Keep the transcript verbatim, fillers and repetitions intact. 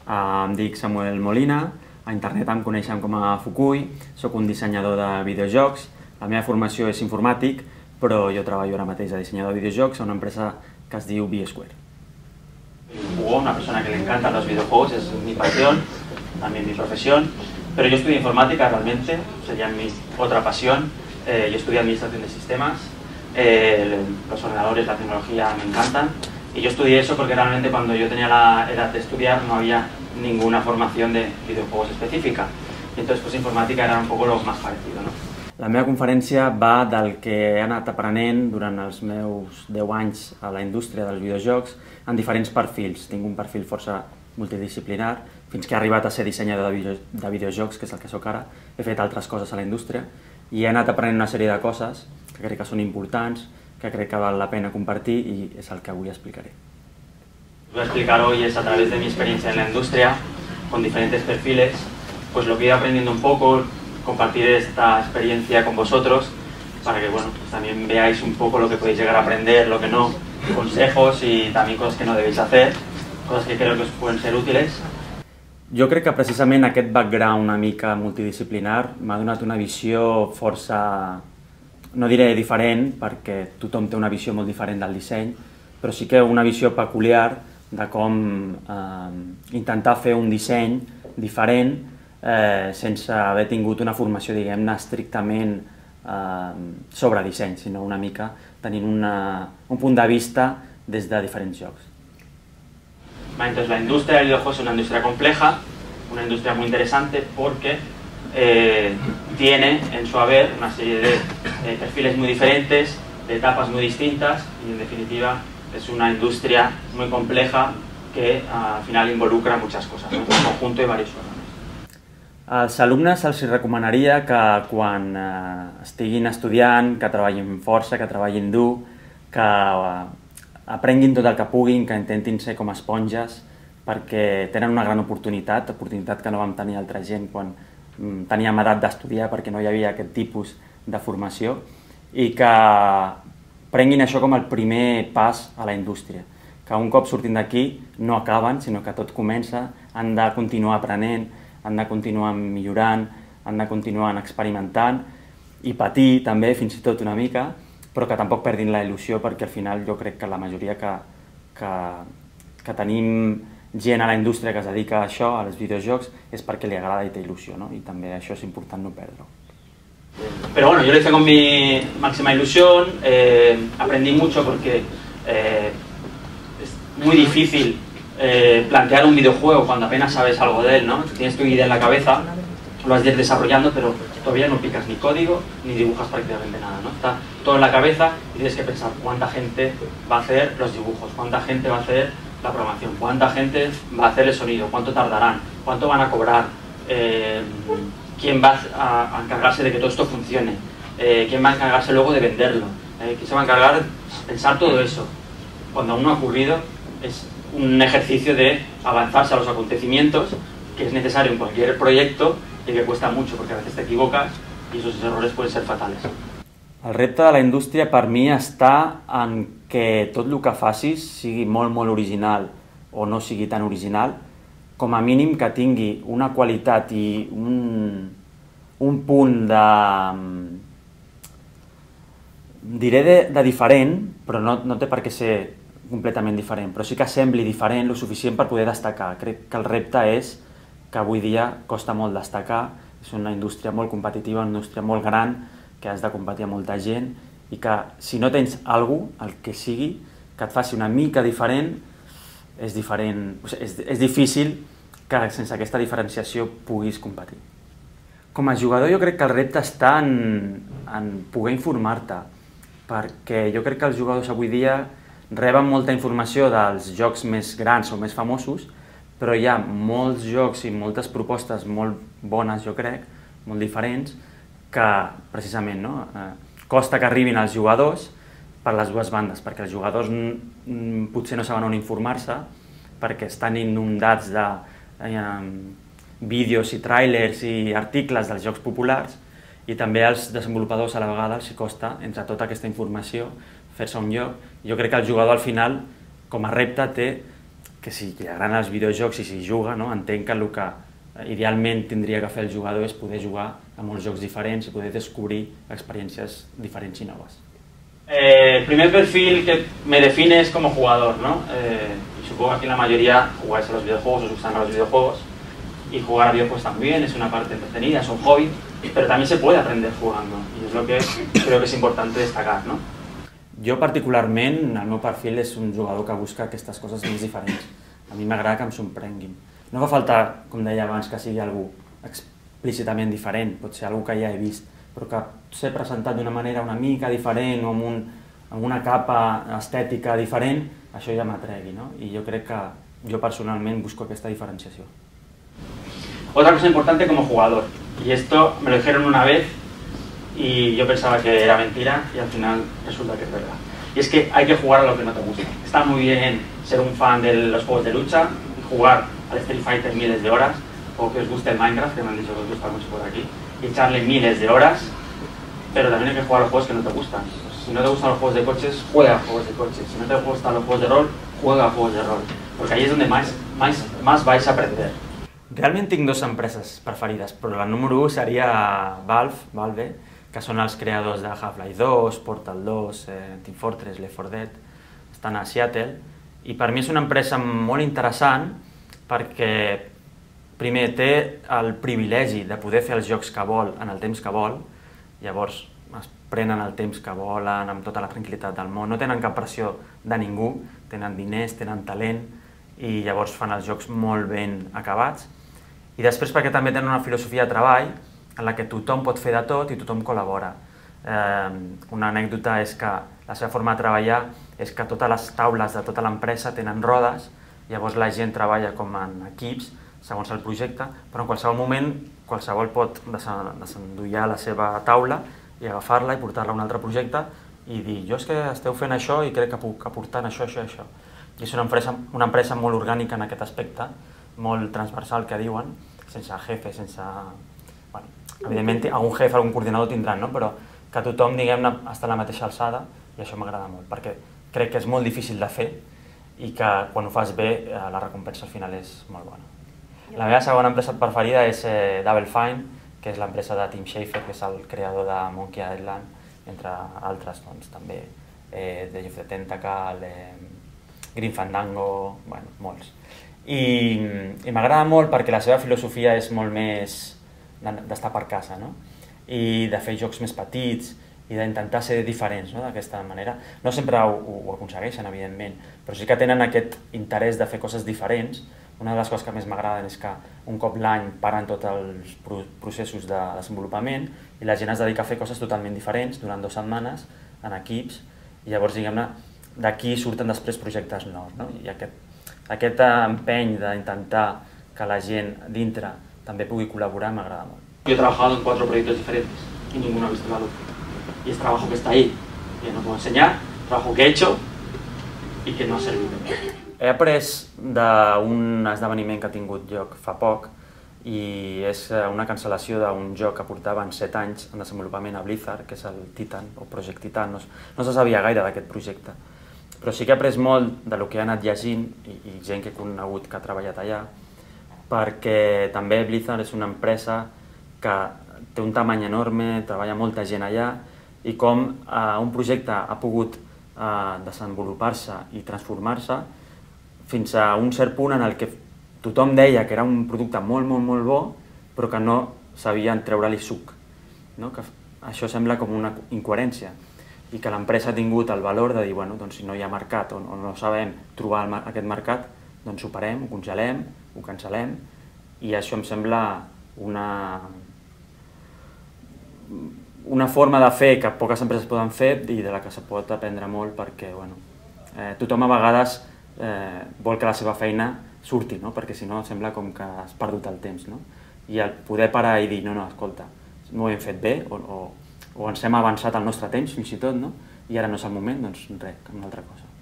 Em dic Samuel Molina, a internet em coneixen com a Fukui, sóc un dissenyador de videojocs, la meva formació és informàtic, però jo treballo ara mateix de dissenyador de videojocs a una empresa que es diu B-Square. Hugo, una persona que le encantan los videojuegos, es mi pasión, también mi profesión, pero yo estudié informática realmente, sería mi otra pasión. Eh, yo estudié administración de sistemas, eh, los ordenadores, la tecnología me encantan, y yo estudié eso porque realmente cuando yo tenía la edad de estudiar no había ninguna formación de videojuegos específica, y entonces pues informática era un poco lo más parecido, ¿no? La meva conferència va del que he anat aprenent durant els meus deu anys a la indústria dels videojocs en diferents perfils. Tinc un perfil força multidisciplinar, fins que he arribat a ser dissenyador de, video, de videojocs, que és el que sóc ara. He fet altres coses a la indústria i he anat aprenent una sèrie de coses que crec que són importants, que crec que val la pena compartir i és el que avui explicaré. Voy a explicar hoy es a través de mi experiencia en la industria, con diferentes perfiles, pues lo que he ido aprendiendo un poco, compartir esta experiencia con vosotros, para que bueno, pues también veáis un poco lo que podéis llegar a aprender, lo que no, consejos y también cosas que no debéis hacer, cosas que creo que os pueden ser útiles. Jo crec que precisament aquest background una mica multidisciplinar m'ha donat una visió força, no diré diferent, perquè tothom té una visió molt diferent del disseny, però sí que una visió peculiar de com eh, intentar fer un disseny diferent eh, sense haver tingut una formació, diguem-ne, estrictament eh, sobre disseny, sinó una mica tenint una, un punt de vista des de diferents jocs. Entonces la industria del videojuego es una industria compleja, una industria muy interesante porque eh, tiene en su haber una serie de eh, perfiles muy diferentes, de etapas muy distintas y en definitiva es una industria muy compleja que al final involucra muchas cosas, ¿no? Un conjunto y varios órganos. Als alumnes se'ls recomanaria que quan eh, estiguin estudiant, que treballin força, que treballin dur, que eh, aprenguin tot el que puguin, que intentin ser com esponges, perquè tenen una gran oportunitat, oportunitat que no vam tenir altra gent quan mm, teníem edat d'estudiar perquè no hi havia aquest tipus de formació, i que prenguin això com el primer pas a la indústria, que un cop sortint d'aquí no acaben, sinó que tot comença, han de continuar aprenent, han de continuar millorant, han de continuar experimentant i patir també, fins i tot una mica, però que tampoc perdin la il·lusió, perquè al final jo crec que la majoria que, que, que tenim gent a la indústria que es dedica a això, als videojocs, és perquè li agrada i té il·lusió, ¿no? I també això és important no perdre-ho. Pero bueno, yo lo hice con mi máxima ilusión, eh, aprendí mucho porque eh, es muy difícil eh, plantear un videojuego cuando apenas sabes algo de él, ¿no? Tienes tu idea en la cabeza, lo vas desarrollando, pero todavía no picas ni código ni dibujas prácticamente nada, ¿no? Está todo en la cabeza y tienes que pensar cuánta gente va a hacer los dibujos, cuánta gente va a hacer la programación, cuánta gente va a hacer el sonido, cuánto tardarán, cuánto van a cobrar, eh, quién va a encargarse de que todo esto funcione, eh, quién va a encargarse luego de venderlo, eh, quién se va a encargar de pensar todo eso. Cuando aún no ha ocurrido, es un ejercicio de avanzarse a los acontecimientos que es necesario en cualquier proyecto y que cuesta mucho porque a veces te equivocas y esos errores pueden ser fatales. El repte de la indústria per mi està en que tot el que facis sigui molt, molt original o no sigui tan original, com a mínim que tingui una qualitat i un, un punt de... diré de, de diferent, però no, no té per què ser completament diferent, però sí que sembli diferent lo suficient per poder destacar. Crec que el repte és que avui dia costa molt destacar, és una indústria molt competitiva, una indústria molt gran, que has de competir amb molta gent, i que si no tens algú, el que sigui, que et faci una mica diferent, és diferent, o sigui, és, és difícil que sense aquesta diferenciació puguis competir. Com a jugador jo crec que el repte està en, en poder informar-te, perquè jo crec que els jugadors avui dia reben molta informació dels jocs més grans o més famosos, però hi ha molts jocs i moltes propostes molt bones, jo crec, molt diferents, que precisament no, eh, costa que arribin als jugadors per les dues bandes, perquè els jugadors potser no saben on informar-se, perquè estan inundats de eh, vídeos i tràilers i articles dels jocs populars, i també als desenvolupadors a la vegada els costa, entre tota aquesta informació, fer-se un lloc. Jo crec que el jugador al final, com a repte, té que si li agraden els videojocs i s'hi juga, no? Entenc que el que idealment tindria que fer el jugador és poder jugar a molts jocs diferents i poder descobrir experiències diferents i noves. Eh, el primer perfil que me define es como jugador, ¿no? Eh, y supongo que aquí la mayoría jugáis a los videojuegos, os gustan los videojuegos, y jugar a videojuegos también es una parte entretenida, es un hobby, pero también se puede aprender jugando, y es lo que creo que es importante destacar, ¿no? Jo particularment, el meu perfil és un jugador que busca aquestes coses més diferents. A mi m'agrada que em sorprenguin. No fa falta, com deia abans, que sigui algú explícitament diferent, pot ser algú que ja he vist, però que s'ha presentat d'una manera una mica diferent o amb, un, amb una capa estètica diferent, això ja m'atregui, no? I jo crec que jo personalment busco aquesta diferenciació. Otra cosa importante como jugador, y esto me lo dijeron una vez y yo pensaba que era mentira y al final resulta que es verdad. Y es que hay que jugar a lo que no te gusta. Está muy bien ser un fan de los juegos de lucha, jugar al Street Fighter miles de horas, o que os guste el Minecraft, que me han dicho que os gusta mucho por aquí, y echarle miles de horas, pero también hay que jugar a los juegos que no te gustan. Si no te gustan los juegos de coches, juega a juegos de coches. Si no te gustan los juegos de rol, juega a juegos de rol. Porque ahí es donde más, más, más vais a aprender. Realment tinc dues empreses preferides, però la número u seria Valve, Valve, que són els creadors de Half-Life dos, Portal dos, eh, Team Fortress, Left four Dead, estan a Seattle, i per mi és una empresa molt interessant perquè, primer, té el privilegi de poder fer els jocs que vol en el temps que vol, llavors es prenen el temps que volen amb tota la tranquil·litat del món, no tenen cap pressió de ningú, tenen diners, tenen talent, i llavors fan els jocs molt ben acabats. I després perquè també tenen una filosofia de treball en la que tothom pot fer de tot i tothom col·labora. Eh, una anècdota és que la seva forma de treballar és que totes les taules de tota l'empresa tenen rodes, llavors la gent treballa com en equips, segons el projecte, però en qualsevol moment qualsevol pot desendollar la seva taula i agafar-la i portar-la a un altre projecte i dir, jo és que esteu fent això i crec que puc aportar això, això i això. I és una empresa, una empresa molt orgànica en aquest aspecte, molt transversal que diuen, sense jefe, sense... Bueno, evidentment, algun jefe, algun coordinador tindran, no? Però que tothom, diguem-ne, està a la mateixa alçada i això m'agrada molt, perquè crec que és molt difícil de fer i que quan ho fas bé la recompensa al final és molt bona. La meva segona empresa preferida és eh, Double Fine, que és l'empresa de Tim Schafer, que és el creador de Monkey Island, entre altres, doncs, també eh, Day of the Tentacle, eh, Grim Fandango, bueno, molts. I, i m'agrada molt perquè la seva filosofia és molt més d'estar per casa, no? I de fer jocs més petits i d'intentar ser diferents, no? D'aquesta manera. No sempre ho, ho aconsegueixen, evidentment, però sí que tenen aquest interès de fer coses diferents. Una de les coses que més m'agraden és que un cop l'any paren tots els processos de desenvolupament i la gent es dedica a fer coses totalment diferents durant dues setmanes en equips i llavors, diguem-ne, d'aquí surten després projectes nous, no? I aquest, aquest empeny d'intentar que la gent dintre també pugui col·laborar m'agrada molt. Yo he trabajado en cuatro proyectos diferentes y ninguno ha visto la luz. Y es trabajo que está ahí, que no puedo enseñar, trabajo que he hecho y que no ha servido. He après d'un esdeveniment que ha tingut lloc fa poc i és una cancel·lació d'un joc que portaven set anys en desenvolupament a Blizzard, que és el Titan, o Project Titan. No, no se sabia gaire d'aquest projecte, però sí que he après molt del que he anat llegint i, i gent que he conegut que ha treballat allà, perquè també Blizzard és una empresa que té un tamany enorme, treballa molta gent allà, i com eh, un projecte ha pogut eh, desenvolupar-se i transformar-se fins a un cert punt en el que tothom deia que era un producte molt, molt, molt bo, però que no sabien treure-li suc. No? Que això sembla com una incoherència i que l'empresa ha tingut el valor de dir, bueno, doncs, si no hi ha mercat o no sabem trobar aquest mercat, doncs ho parem, ho congelem, ho cancel·lem, i això em sembla una, una forma de fer que poques empreses poden fer i de la que se pot aprendre molt perquè bueno, eh, tothom a vegades eh, vol que la seva feina surti, no? Perquè si no sembla com que has perdut el temps. No? I el poder parar i dir, no, no, escolta, no ho hem fet bé o, o, o ens hem avançat al nostre temps fins i tot, no? I ara no és el moment, doncs res, cap una altra cosa.